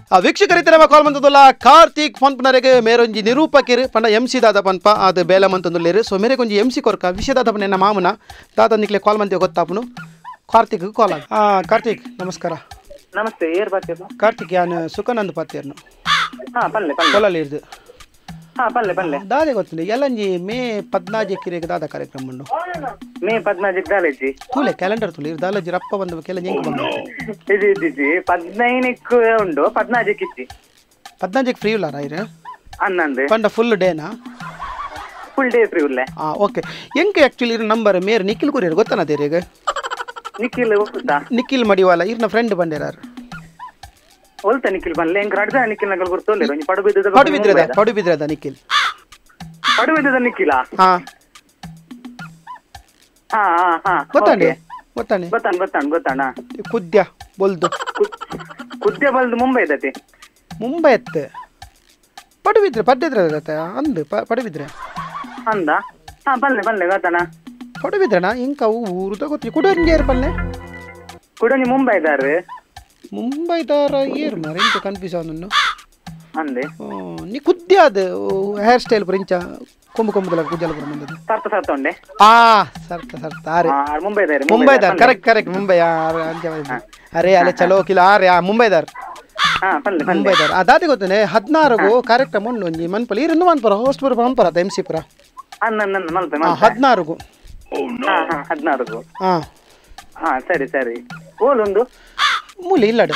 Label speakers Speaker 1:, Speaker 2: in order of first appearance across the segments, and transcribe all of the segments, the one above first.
Speaker 1: ವೀಕ್ಷಕರಿತರ ಕಾಲ್ ಮಂತದಲ್ಲ Karthik phone ಪನರೆಗೆ ಮೇರೊಂಜಿ ನಿರೂಪಕಿರು ಪಂಡ MC ದಾದ ಪನ್ಪ ಅದು ಬೇಲ ಮಂತಂದುಲ್ಲೇರು ಸೊ ಮೇರೆ ಕೊಂಜಿ MC ಕೊರ್ಕ ವಿಷಯ ದಾದ ಪನ್ನ ಎನ್ನ ಮಾಮನ ದಾದ ನಿಕ್ಲೆ ಕಾಲ್ ಮಂತೆ ಗೊತ್ತಾಪನು ಕಾರ್ತಿಕ್ ಕಾಲ್ ಕಾರ್ತಿಕ್ ನಮಸ್ಕಾರ
Speaker 2: ನಮಸ್ತೆ ಏರ್ ಬಾತಿರ್ನು
Speaker 1: ಕಾರ್ತಿಕ್ ಯಾನ್ ಸುಖನಂದ್ ಪಾತ್ಯರ್ನು
Speaker 2: ಪಲ್ಲೆ ಪಲ್ಲೆ
Speaker 1: ಕೊಲಲ್ಲಿ ಇರ್ದು
Speaker 2: ಪಲ್ಲೆ ಪಲ್ಲೆ
Speaker 1: ದಾದೆ ಗೊತ್ತಿಲ್ಲ ಎಲ್ಲಂಜಿ ಮೇ 14 ಕಿರೆಗೆ ದಾದ ಕಾರ್ಯಕ್ರಮ ಉಂಡು
Speaker 2: ಮೇ 14 ದಾಲೆಜಿ
Speaker 1: ತೂಲೆ ಕ್ಯಾಲೆಂಡರ್ ತುಲಿ ದಾಲಜಿ ರಪ್ಪ ಬಂದ ಕೆಲ ಎಂಕ ಬಂದ
Speaker 2: ಇದಿ 15 ಉಂಡು 14 ಇಚ್ಚಿ
Speaker 1: 14 ಫ್ರೀ ಇಲ್ಲ ರಾಯ್ರೆ
Speaker 2: ಅನ್ನಂದೆ
Speaker 1: ಪಂಡ ಫುಲ್ ಡೇನಾ
Speaker 2: ಫುಲ್ ಡೇ ಫ್ರೀ ಉಲ್ಲೆ
Speaker 1: ಓಕೆ ಎಂಕ ಆಕ್ಚುಲಿ ಇರ ನಂಬರ್ ಮೇರ್ ನಿಖಿಲ್ ಕುರಿಯರ್ ಗೊತ್ತನ ದೇರೆಗೆ
Speaker 2: ನಿಖಿಲ್ ಗೊತ್ತಾ
Speaker 1: ನಿಖಿಲ್ ಮಡಿವಾಲ ಇರ್ನ ಫ್ರೆಂಡ್ ಬಂದಿರಾರು
Speaker 2: ಒಲ್ತ ನಿಖಿಲ್ ಬನ್ಲೆ ಎಂಕ ರಡ್ದ ನಿಖಿಲ್ ನಗಲ್ ಗುರ್ತೋಲ್ಲೇರು ಒಂಜಿ
Speaker 1: ಪಡುಬಿದ್ರದ ನಿಖಿಲ್
Speaker 2: ಪಡುಬಿದ್ರದ ನಿಖಿಲ
Speaker 1: ಹಾ ಗೊತ್ತಾನೆ
Speaker 2: ಗೊತ್ತಾನೆ ಗೊತ್ತಾಣ
Speaker 1: ಕುದ್ಯ ಬೊಲ್ದು
Speaker 2: ಕುದ್ಯ ಬಲ್ದು ಮುಂಬೈ ದತಿ
Speaker 1: ಮುಂಬೈ ಎತ್ತೆ ಪಡುಬಿದ್ರೆ ಪಡ್ಡಿದ್ರೆ ಅಂದು ಪಡುಬಿದ್ರೆ
Speaker 2: ಅಂದ ಬಲ್ಲೆ ಗೊತ್ತಾನ
Speaker 1: ಪಡುಬಿದ್ರಣ ಇಂಕ ಊರು ತಗೋತಿ ಕುಡಂಗೇರ್ ಪಲ್ಲೆ
Speaker 2: ಕುಡಂಜಿ
Speaker 1: ಮುಂಬೈದಾರ ಏರು ಮಾರೆ ಇಂಕ ಕನ್ಫ್ಯೂಸ್ ಅವನನ್ನು
Speaker 2: ಅಂದೆ
Speaker 1: ನೀ ಕುದ್ಯ ಅದು ಹೇರ್ ಸ್ಟೈಲ್ ಪರಿಂಚ ಕೊಂಬುದಲ್ಲ ಕುಜ್ಜಲಪುರ ಬಂದದ್ದು
Speaker 2: ಸರ್ತ ಉಂಡೆ
Speaker 1: ಸರ್ತ ಅರೆ
Speaker 2: ಮುಂಬೈದಾರ
Speaker 1: ಕರೆಕ್ಟ್ ಮುಂಬೈ ಅರೆ ಅಲೆ ಚಲೋ ಕಿಲ ಅರೆ ಮುಂಬೈದಾರ್ ಮುಂಬೈದಾರ್ ದಾತಿ ಗೊತ್ತೇನೆ 16 ಕಾರ್ಯಕ್ರಮ ಉಂಡು ಒಂಜಿ ಮನ್ಪಲ್ಲಿ ಇರು ಮನ್ಪರ ಹೋಸ್ಟ್ ಪುರ ಮನ್ಪರ MC ಪುರ 16
Speaker 2: ಸರಿ ಓಲೊಂದು
Speaker 1: ಮೂಲಿ ಇಲ್ಲಡೆ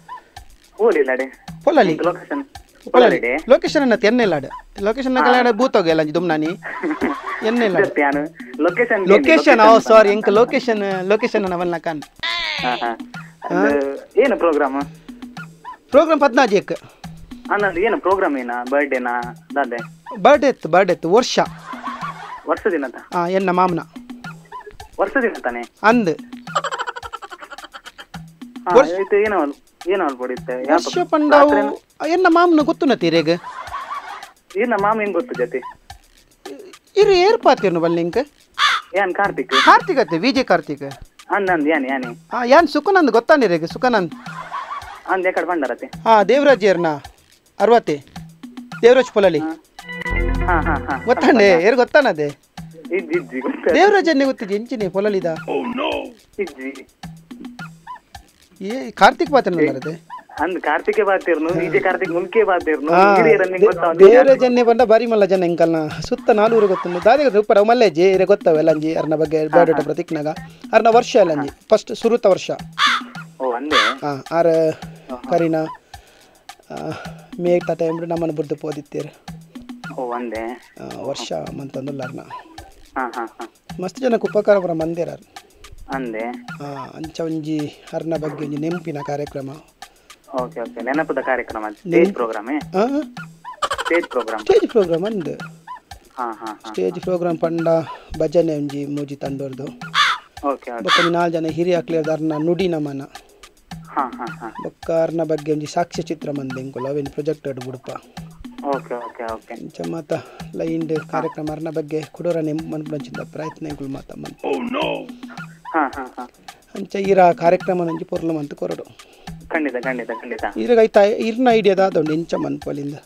Speaker 1: ಪೊಲಲಿ ಲೊಕೇಶನ್ ಅನ್ನ ತೆನ್ನೆಲ್ಲಾಡೆ ಲೊಕೇಶನ್ ನಗಲಾಡೆ ಬೂತೋಗೆ ಎಲ್ಲ ದುಮ್ನಾನಿ ಎನ್ನೆಲ್ಲಾಡೆ ಲೊಕೇಶನ್ ಸಾರಿ ಎಂಕ ಲೊಕೇಶನ್ ಅವನ್ನ ಕಾನ್
Speaker 2: ಏನು ಪ್ರೋಗ್ರಾಮ್
Speaker 1: 14
Speaker 2: ಅನ್ನಂದು ಏನು ಪ್ರೋಗ್ರಾಮ್ ಏನ ಬರ್ಡೇನಾ ದಾದೆ
Speaker 1: ಬರ್ಡೇ ಎತ್ತು ವರ್ಷ
Speaker 2: ದಿನದ
Speaker 1: ಎನ್ನ ಮಾಮನ
Speaker 2: ವರ್ಷ ದಿನ ತಾನೆ
Speaker 1: ಅಂದ್
Speaker 2: ಏನು ಅಲ್ಪಡಿತ್ತೆ
Speaker 1: ವರ್ಷ ಪಂಡಾವು ಎನ್ನ ಮಾಮನ ಗೊತ್ತು ನತೀರೇಗ
Speaker 2: ಏನ ಮಾಮ ಹೆಂಗ್ ಗೊತ್ತು ಜೊತೆ
Speaker 1: ಇರು ಏರ್ಪಾತಿರ್ನು ಬಲ್ಲಿ ಇಂಕ
Speaker 2: ಯಾನ್
Speaker 1: ಕಾರ್ತಿಕ್ ಅತ್ತೆ ವಿಜಯ್ ಕಾರ್ತಿಕ್
Speaker 2: ಅಂದ್ ಯಾನಿ
Speaker 1: ಯಾನ್ ಸುಖನಂದ್ ಗೊತ್ತಾನಿರೇಗ ಸುಖನಂದ್
Speaker 2: ಅಂದ್ ಯಾಕಡೆ ಬಂಡಾರತೆ
Speaker 1: ದೇವರಾಜ್ ಏರ್ನ 60 ದೇವರಾಜ್ ಪೊಲಲಿ ಗೊತ್ತಾಂಡೆ ಏರ್ ಗೊತ್ತಾನದೆ ದೇವರಾಜ್ ಅನ್ನೆ ಗೊತ್ತಿದ್ದೆ ಎಂಚಿನಿ ಪೊಲಲಿದ ಕಾರ್ತಿಕ್ ಪಾತ್ರನಲ್ಲದೆ
Speaker 2: ಅಂದ್ ಕಾರ್ತಿಕೆ ಬಾತಿರ್ನು ವಿಜಯ್ ಕಾರ್ತಿಕ್ ಮುಲ್ಕೆ ಬಾತಿರ್ನು
Speaker 1: ದೇವರಾಜ್ ಅನ್ನೆ ಬಂದ ಬಾರಿ ಮಲ್ಲ ಜನ ಇಂಕಲ್ನ ಸುತ್ತ 4 ಗೊತ್ತುಂಡು ದಾರಿ ಉಪ್ಪರ ಮಲ್ಲೆಜಿ ಇರೆ ಗೊತ್ತವೆ ಎಲ್ಲಂಜಿ ಅರ್ನ ಬಗ್ಗೆ ಬಯೋಡೇಟಾ ಪ್ರತಿಕ್ನಾಗ ಅರ್ನ ವರ್ಷ ಎಲ್ಲಂಜಿ ಫಸ್ಟ್ ಸುರುತ ವರ್ಷ ಆರ ಕರೀನಾ ಮೇಗ್ತಾ ಟೈಮ್ ನಮ್ಮನ್ನು ಬುಡ್ದು ಪೋದಿತ್ತೇರು ವರ್ಷ ಮಂತಂದುಲ್ಲಾರ್ನ ಮಸ್ತ್ ಜನಕ್ಕೆ ಉಪಕಾರ ಬರ ಮಂದಿರಾರು ಅಂಚ ಒಂಜಿ ಅರ್ನ ಬಗ್ಗೆ ಒಂಜಿ ನೆಂಪಿನ ಕಾರ್ಯಕ್ರಮ
Speaker 2: ನೆನಪದ ಕಾರ್ಯಕ್ರಮ ಸ್ಟೇಜ್ ಪ್ರೋಗ್ರಾಮ್ ಅಂದ್ ಸ್ಟೇಜ್ ಪ್ರೋಗ್ರಾಮ್ ಪಂಡ ಭಜನೆ ಒಂಜಿ ಮೂಜಿ ತಂಡೋರ್ದು ಬೊಕ್ಕ 4 ಜನ ಹಿರಿಯ ಕ್ಲಿಯರ್ ಅರ್ನ ನುಡಿ ನಮನ ಬೊಕ್ಕ ಅರ್ನ ಬಗ್ಗೆ ಒಂಜಿ ಸಾಕ್ಷ್ಯ ಚಿತ್ರ ಮಂದೆ ಎಂಕುಲು ಅವೇನು ಪ್ರೊಜೆಕ್ಟೆಡ್ ಬುಡುಪ ಅಂಚ ಮಾತ ಲೈಂಡ್ ಕಾರ್ಯಕ್ರಮ ಅರ್ನ ಬಗ್ಗೆ ಕುಡೋರ ಮನ್ಪುನಂಚಿಂದ ಪ್ರಯತ್ನ ಎಂಕುಲು ಮಾತ ಮನ್ ಅಂಚ ಈರ ಕಾರ್ಯಕ್ರಮ ಒಂಜಿ ಪೊರ್ಲು ಮಂತ್ ಕೊರಡು ಖಂಡಿತ
Speaker 1: ಈರಾಗ ಐತ ಇರ್ನ ಐಡಿಯಾ ದಾದೊಂಡು ಇಂಚ ಮನ್ಪೊಲಿಂದ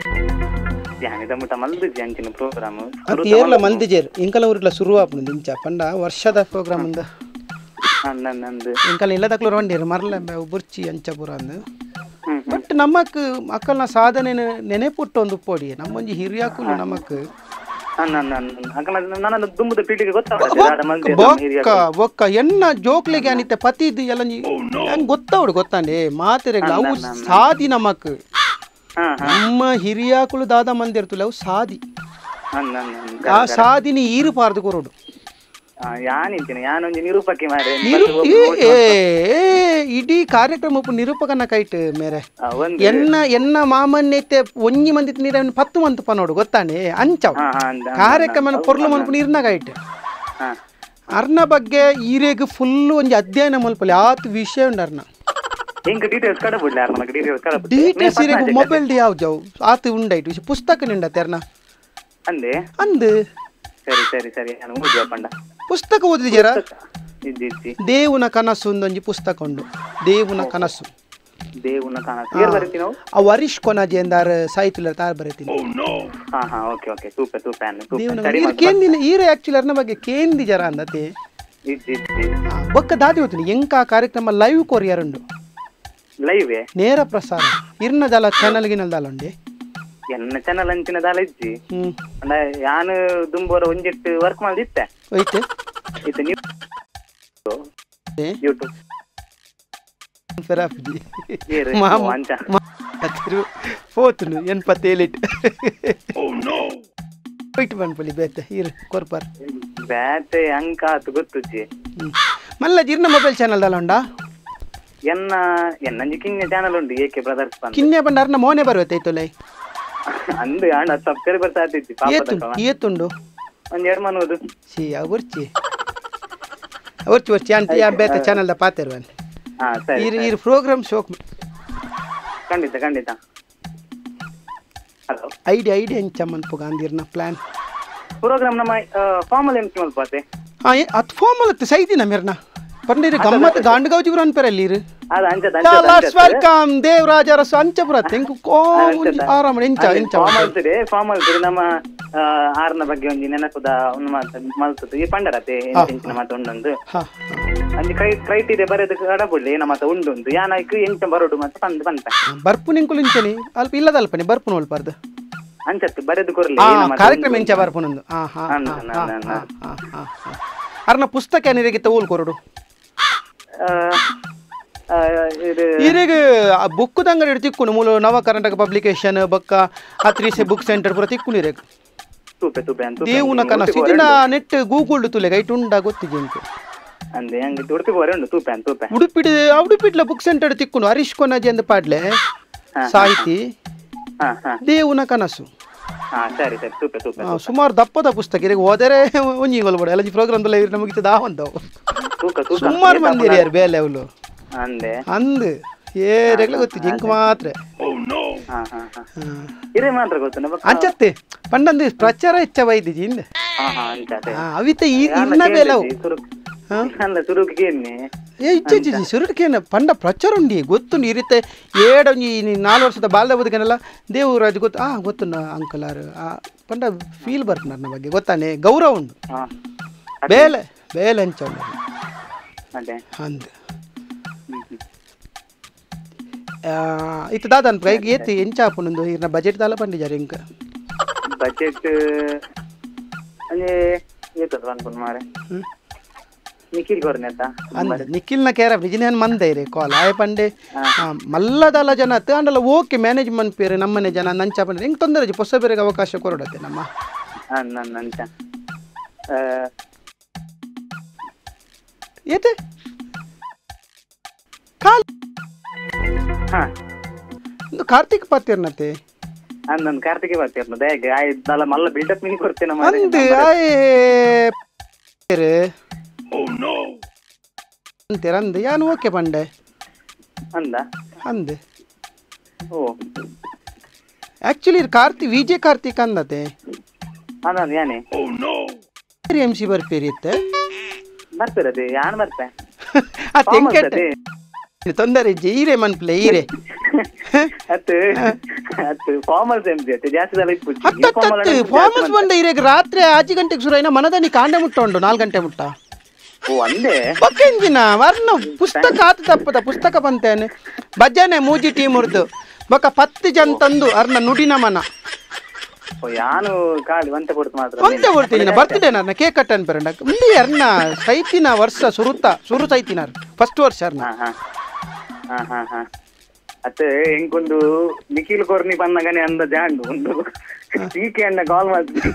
Speaker 1: ಅತಿ ಏರ್ಲ ಮಲ್ದಿಜೇರ್ ಇಂಕಲ ಊರ್ಲ ಶುರು ಆಪುಂಡು ಇಂಚ ಪಂಡ ವರ್ಷದ ಪ್ರೋಗ್ರಾಮ್ ಅಂದ ಇಂಕಲ ಇಲ್ಲದಕ್ಲು ರೋಂಡಿರ್ ಮರ್ಲ ಬುರ್ಚಿ ಅಂಚ ಪುರ ಅಂದ್ ಬಟ್ ನಮಕ್ ಅಕ್ಕಲ್ನ ಸಾಧನೆ ನೆನೆಪುಟ್ಟು ಒಂದು ಪೋಡಿ ನಮ್ಮೊಂಜಿ ಹಿರಿಯಾಕುಲು ನಮಕ್ ಬೊಕ್ಕ ಎನ್ನ ಜೋಕ್ಲಿಗೆ ಅನಿತ್ತೆ ಪತಿದ್ ಎಲ್ಲ ಹೆಂಗ್ ಗೊತ್ತವಡು ಗೊತ್ತಾಂಡೆ ಮಾತಿರೆಗ್ಲ ಅವು ಸಾದಿ ನಮಕ್ ನಮ್ಮ ಹಿರಿಯಾಕುಲು ದಾದ ಮಂದಿ ಇರ್ತಲ್ಲ ಅವು ಸಾದಿ ಆ ಸಾದಿನಿ ಈರುಪಾರ್ದು ಕೊರೋಡು ಇಡೀ ಕಾರ್ಯಕ್ರಮ ನಿರೂಪಕನ ಕೈಟ್ ಮೇರೆ ಎನ್ನ ಮಾಮನ್ಯತೆ ಒಂಜಿ ಮಂದಿ ನೀರ 10 ಮಂತ್ ಪನೋಡು ಗೊತ್ತಾನೆ ಅಂಚವ್ ಕಾರ್ಯಕ್ರಮ ಪೊರ್ಲು ಮನ್ಪು ನೀರ್ನ ಕೈಟ್ ಅರ್ನ ಬಗ್ಗೆ ಈರೆಗ್ ಫುಲ್ ಒಂಜಿ ಅಧ್ಯಯನ ಮಲ್ಪಲಿ ಆತ್ ವಿಷಯ ಉಂಡು ಅರ್ನ ಡೀಟೇಲ್ಸ್ ಇರೆಗ್ ಮೊಬೈಲ್ ಡಿ ಯಾವ ಜಾವ್ ಆತ್ ಉಂಡೈಟ್ ವಿಷಯ ಪುಸ್ತಕ ನಿಂಡತೆ ಅರ್ನ ಅಂದ್
Speaker 2: ಸರಿ
Speaker 1: ಪುಸ್ತಕ ಓದಿದ್ದೀರಾ ದೇವುನ ಕನಸು ಒಂದೊಂಜಿ ಪುಸ್ತಕ ಉಂಡು ದೇವುನ ಕನಸು
Speaker 3: ದೇವ್ನ ಕನಸು ಏರ್ ಬರೀತಿ ನಾವು
Speaker 2: ಆ ವರಿಷ್ ಕೊನಾಜಿ ಎಂದಾರ ಸಾಹಿತ್ಯ ತಾರ್ ಬರೀತೀನಿ
Speaker 3: ಹಾ ಓಕೆ ಓಕೆ ಸೂಪರ್ ಸೂಪರ್
Speaker 2: ದೇವ್ನ ಕೇಂದಿನ ಈರೆ ಆಕ್ಚುಲಿ ಅರ್ನ ಬಗ್ಗೆ ಕೇಂದಿ ಜರ ಅಂದತೆ ಬೊಕ್ಕ ದಾದಿ ಹೋಗ್ತೀನಿ ಎಂಕ ಕಾರ್ಯಕ್ರಮ ಲೈವ್ ಕೊರಿಯರುಂಡು
Speaker 3: ಲೈವ್
Speaker 2: ನೇರ ಪ್ರಸಾರ ಇರ್ನ ದಾಲ ಚಾನಲ್ ಗಿನಲ್ ದಾಲ ಉಂಡೆ
Speaker 3: ಎನ್ನ ಚಾನಲ್ ಅಂಚಿನ ದಾಲ ಇಜ್ಜಿ ಅಂಡ ಯಾನು ದುಂಬೋರ ಒಂಜೆಟ್ಟು ವರ್ಕ್ ಮಾಡಿದ್ದೆ
Speaker 2: ಹೋಯ್ತೆ
Speaker 3: ಇದು ನೀವು ಯೂಟ್ಯೂಬ್
Speaker 2: ಫೆರಾಫ್ಜಿ
Speaker 3: ಏರು ಅಂಚ
Speaker 2: ಹೋತನು 87 ಹೋಯ್ತು ಬನ್ಪಲ್ಲಿ ಬೇತೆ ಇರು ಕೊರ್ಪಾರ್
Speaker 3: ಬ್ಯಾಟ್ ಅಂಕ ಅದು ಗೊತ್ತುಜ್ಜಿ
Speaker 2: ಮಲ್ಲ ಜಿರ್ನ ಮೊಬೈಲ್ ಚಾನಲ್ ದಾಲ ಉಂಡಾ
Speaker 3: ಎನ್ನಂಜಿ ಕಿನ್ನೆ ಚಾನಲ್ ಉಂಡು ಏಕೆ ಬ್ರದರ್ಸ್
Speaker 2: ಕಿನ್ನೆ ಬಂಡಾರ್ನ ಮೋನೆ ಬರುವತ್ತೈತೊಲೆ
Speaker 3: ಅಂದು ಅಣ್ಣ ಸಬ್ಸ್ಕ್ರೈಬರ್ ಸಾತಿದ್ದಿ
Speaker 2: ಏತುಂಡು
Speaker 3: ಒಂದ್ 2 ಮನೋದು
Speaker 2: ಸಿ ಅವರ್ಚಿ ಅವರ್ಚಿ ಅಂಟಿ ಆ ಬೇತೆ ಚಾನಲ್ ದ ಪಾತೆರ್ವನ್
Speaker 3: ಹಾ ಸರಿ
Speaker 2: ಇರ್ ಪ್ರೋಗ್ರಾಮ್ ಶೋಕ್
Speaker 3: ಖಂಡಿತ ಹಲೋ
Speaker 2: ಐಡಿಯಾ ಹೆಂಚಮ್ಮನ್ ಗಾಂಧಿರ್ನ ಪ್ಲಾನ್
Speaker 3: ಪ್ರೋಗ್ರಾಮ್ ನಮ್ಮ ಫಾರ್ಮಲ್ ಎಂಟಿ ಮಲ್ಪಾತೆ
Speaker 2: ಹಾ ಅದು ಫಾರ್ಮಲ್ ಸೈದಿನ ಮೆರ್ನ ಪಂಡಿರಿ ಗಮ್ಮತ್ ಗಾಂಡಗಾವ್ ಜಿಬ್ರು ಅನ್ಪರಲ್ಲಿ ಇರು
Speaker 3: ಅದು ಅಂಚ
Speaker 2: ವೆಲ್ಕಮ್ ದೇವರಾಜ ಅರಸು ಅಂಚಪುರ ತೆಂಕು ಆರಾಮ ಎಂಚ
Speaker 3: ಫಾರ್ಮಲ್ ನಮ್ಮ ಆರ್ನ ಬಗ್ಗೆ ಒಂಜಿ ನೆನಪುದ ಒಂದು ಮಲ್ತದ್ದು ಈ ಪಂಡರತೆ ಎಂಚಿನ ಮಾತ ಉಂಡೊಂದು ಅಂಚಿ ಕ್ರೈಟೀರಿಯಾ ಬರೆದ ಅಡಬುಳ್ಳಿ ಏನ ಮಾತ ಉಂಡುಂದು ಯಾನಕ್ಕೆ ಎಂಚ ಬರೋಡು ಮತ್ತೆ ಬಂತ
Speaker 2: ಬರ್ಪು ನಿಂಕುಲು ಇಂಚನಿ ಅಲ್ಪ ಇಲ್ಲದಲ್ಪನಿ ಬರ್ಪು ನೋಲ್ಪಾರ್ದು
Speaker 3: ಅಂಚತ್ತು ಬರೆದು ಕೊರ್ಲಿ
Speaker 2: ಕಾರ್ಯಕ್ರಮ ಎಂಚ ಬರ್ಪುನೊಂದು ಅರ್ನ ಪುಸ್ತಕ ಏನಿರಗಿತ್ತ ಊಲ್ ಕೊರಡು ಇರಿಗೆ ಬುಕ್ ಅಂಗಡಿ ತಿಕ್ಕುನು ಮೂಲ ನವ ಕರ್ನಾಟಕ ಪಬ್ಲಿಕೇಶನ್ ಬೊಕ್ಕ ಅತ್ರಿಸೆ ಬುಕ್ ಸೆಂಟರ್ ಪೂರ ತಿಕ್ಕುನು ಇರೇಗ ದೇವುನ ಕನಸು ಇದನ್ನ ನೆಟ್ ಗೂಗಲ್ ತುಲೆ ಗೈಟ್ ಉಂಡ ಗೊತ್ತಿದೆ ಇಂಕು
Speaker 3: ಅಂದೆ ಹಂಗೆ ಉಡುಪಿ ಬೋರೆ ಉಂಡು ತೂಪೆ
Speaker 2: ಉಡುಪಿಡ್ಲ ಬುಕ್ ಸೆಂಟರ್ ತಿಕ್ಕುನು ಹರೀಶ್ ಕೊನಾಜಿ ಅಂದ ಪಾಡ್ಲೆ ಸಾಹಿತಿ ದೇವುನ ಕನಸು
Speaker 3: ಸರಿ ತೂಪೆ
Speaker 2: ಸುಮಾರು ದಪ್ಪದ ಪುಸ್ತಕ ಇರಿಗೆ ಹೋದರೆ ಒಂಜಿ ಗೊಲ್ಬೋಡ ಎಲ್ಲ ಪ್ರೋಗ್ರಾಮ್ ನಮಗೆ ದಾವಂದವು ಸುಮಾರು ಮಂದಿ ಯಾರು ಬೇಲೆ ಅವಳು ಅಂದ್ ಏರೆಗ್ಲ ಗೊತ್ತಿದೆ ಇಂಕ್ ಮಾತ್ರ ಅಂಚತ್ತೆ ಪಂಡಂದು ಪ್ರಚಾರ ಹೆಚ್ಚ ವೈದಿಜಿ ಇಂದ ಅವಿತ ಇರ್ನ ಬೇಲವು ಸುರುಟ್ಕೇನ ಪಂಡ ಪ್ರಚಾರ ಉಂಡಿ ಗೊತ್ತುಂಡು ಇರುತ್ತೆ ಏಡೊಂಜಿ 4 ವರ್ಷದ ಬಾಲ್ಯ ಬದುಕನೆಲ್ಲ ದೇವರಾಜ್ ಗೊತ್ತು ಗೊತ್ತು ಅಂಕಲ್ ಪಂಡ ಫೀಲ್ ಬರ್ತ ನನ್ನ ಬಗ್ಗೆ ಗೊತ್ತಾನೆ ಗೌರವ ಉಂಡು ಬೇಲೆ ಅಂಚ ಉಂಡು ಅಂದ್ ಇತ್ತು ದಾದನ್ ಪ್ರೈಗ್ ಏತಿ ಎಂಚಾಪುನೊಂದು ಇರ್ನ ಬಜೆಟ್ ದಾಲ ಪಂಡಿಜಾರ ಇಂಕ
Speaker 3: ಬಜೆಟ್ ಅಂದ್ರೆ ಏತದ ಅನ್ಕೊಂಡು ಮಾರೆ ನಿಖಿಲ್ ಗೊರ್ನೆತ
Speaker 2: ಅಂದ ನಿಖಿಲ್ನ ಕೇರ ವಿಜಯನ್ ಮಂದೆ ಇರೆ ಕಾಲ್ ಆಯ ಪಂಡೆ ಮಲ್ಲದಲ್ಲ ಜನ ತಾಂಡಲ್ಲ ಓಕೆ ಮ್ಯಾನೇಜ್ಮೆಂಟ್ ಪೇರೆ ನಮ್ಮನೆ ಜನ ನಂಚ ಪಂಡೆ ಹೆಂಗ್ ತೊಂದರೆ ಹೊಸ ಬೇರೆಗೆ ಅವಕಾಶ ಕೊರಡತ್ತೆ ನಮ್ಮ
Speaker 3: ನಂಚ
Speaker 2: ಏತೆ ಕಾಲ್ ಕಾರ್ತಿಕ್ ಪಾತಿರ್ನತೆ
Speaker 3: ಅಂದನ್ ಕಾರ್ತಿಕ್ ಪಾತಿರ್ನ ಹೇಗೆ ಆಯ್ತಲ್ಲ ಮಲ್ಲ ಬಿಲ್ಡಪ್ ಮಿನಿ ಕೊಡ್ತೇನೆ
Speaker 2: ಅಂದ್ ಅಂದ್ ಯಾನು ಓಕೆ ಪಂಡೆ ಅಂದ್
Speaker 3: ಓ
Speaker 2: ಆಕ್ಚುಲಿ ವಿಜಯ್ ಕಾರ್ತಿಕ್ ಅಂದತೆ
Speaker 3: ಯಾನೆ
Speaker 2: MC ಬರ್ಪೇರಿ ಇತ್ತೆ
Speaker 3: ಬರ್ತಿರದೆ ಯಾನ್ ಬರ್ತೆ
Speaker 2: ತೊಂದರೆ ಈರೆ ಮನ್ಪ್ಲೆ ಈರೆ ಫಾರ್ಮಲ್ಸ್ ಬಂದ ಇರೇಗ ರಾತ್ರಿ 5 ಗಂಟೆಗೆ ಶುರು ಐನ ಮನದನಿ ಕಾಂಡೆ ಮುಟ್ಟ ಉಂಡು 4 ಗಂಟೆ ಮುಟ್ಟ ಬಕ್ಕೆಂಜಿನ ವರ್ಣ ಪುಸ್ತಕ ಆತ ತಪ್ಪದ ಪುಸ್ತಕ ಬಂತೇನೆ ಭಜನೆ ಮೂಜಿ ಟೀಮ್ ಉರ್ದು ಬೊಕ್ಕ 10 ಜನ ತಂದು ಅರ್ನ ನುಡಿನ ಮನ ಒಂತೆ ಕೊಡ್ತೀನಿ ಬರ್ತಿದೆ ನನ್ನ ಕೇಕ್ ಕಟ್ ಅನ್ಪರಂಡ ಮುಂದೆ ಅರ್ನ ಸೈತಿನ ವರ್ಷ ಸುರು ಸೈತಿನ ಫಸ್ಟ್ ವರ್ಷ ಅರ್ನ
Speaker 3: ಅತ್ತೆ ಹೆಂಗೊಂದು ನಿಖಿಲ್ ಕೊರ್ನಿ ಬಂದಾಗನೆ ಅಂದ ಜಾಂಡು ಒಂದು ಟೀಕೆ ಅಣ್ಣ ಕಾಲ್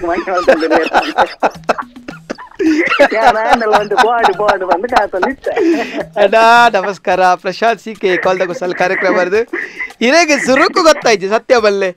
Speaker 2: ನಮಸ್ಕಾರ ಪ್ರಶಾಂತ್ ಸಿಕೆ ಕಾಲ್ದಾಗ ಸಲ ಕಾರ್ಯಕ್ರಮ ಬರ್ದು ಇರೇಗೆ ಸುರುಕು ಗೊತ್ತಾಯ್ತು ಸತ್ಯ ಬಲ್ಲೆ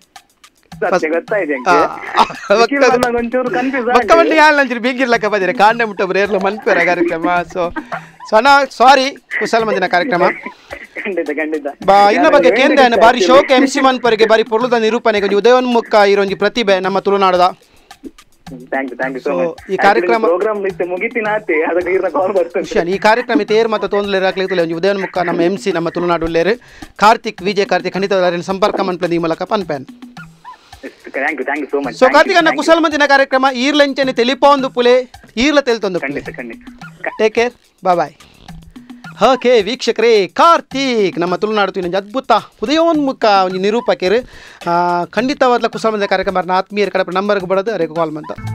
Speaker 2: ಬೀಗಿರ್ಲಕ್ಕ ಬಂದಿರ ಕಾಂಡೆ ಮುಟ್ಟ ಬರೇರ್ಲ ಮನ್ಪೇರ ಕಾರ್ಯಕ್ರಮ ಸಾರಿ ಕುಶಲ ಮಂದಿನ ಕಾರ್ಯಕ್ರಮ ಇನ್ನ ಬಗ್ಗೆ ಕೇಂದ್ರ ಬಾರಿ ಶೋಕ MC ಮನ್ಪರಿಗೆ ಬಾರಿ ಪೊರ್ಲುದ ನಿರೂಪಣೆಗೆ ಉದಯೋನ್ಮುಖ ಇರೋಂಜಿ ಪ್ರತಿಭೆ ನಮ್ಮ ತುಳುನಾಡದ
Speaker 3: ಥ್ಯಾಂಕ್ ಯು ಸೋ ಮಚ್.
Speaker 1: ಈ ಕಾರ್ಯಕ್ರಮ
Speaker 3: ಪ್ರೋಗ್ರಾಮ್ ಮುಗಿತಿನ ಆತೆ ಅದಕ್ಕೆ ಇರ್ನ ಕಾಲ್ ಬರ್ತದೆ.
Speaker 1: ಈ ಕಾರ್ಯಕ್ರಮ ತೇರ್ ಮತ್ತು ತೊಂದಲೆ ಹಾಕ್ಲಿಕ್ಕೆ ಒಂಜಿ ಉದಯನ್ಮುಖ ನಮ್ಮ MC ನಮ್ಮ ತುಳುನಾಡುಲ್ಲೇರು ಕಾರ್ತಿಕ್ ವಿಜಯ್ ಕಾರ್ತಿಕ್ ಖಂಡಿತ ಸಂಪರ್ಕ ಮನ್ಪದ ಈ ಮೂಲಕ ಪನ್ಪೇನ್.
Speaker 3: Thank you so much.
Speaker 1: So Karthik ಅನ್ನ ಕುಶಲ ಮಂದಿನ ಕಾರ್ಯಕ್ರಮ ಈರ್ಲಂಚನೆ ತೆಲಿಪೊಂದು ಪುಲೆ ಈರ್ಲ ತೆಲ್ತೊಂದು ಪುಲೆ. Take care, bye. ಓಕೆ ವೀಕ್ಷಕರೇ, ಕಾರ್ತಿಕ್ ನಮ್ಮ ತುಳುನಾಡು ಇನ್ನೊಂದು ಅದ್ಭುತ ಉದಯೋನ್ಮುಖ ಒಂದು ನಿರೂಪಕರು ಖಂಡಿತವಾದ ಕುಶಲ ಮಂದಿರ ಕಾರ್ಯಕ್ರಮ ಆತ್ಮೀಯರ ಕಡೆ ನಂಬರ್ಗೆ ಬರೋದು ಅವರಿಗೆ ಕಾಲ್ ಅಂತ.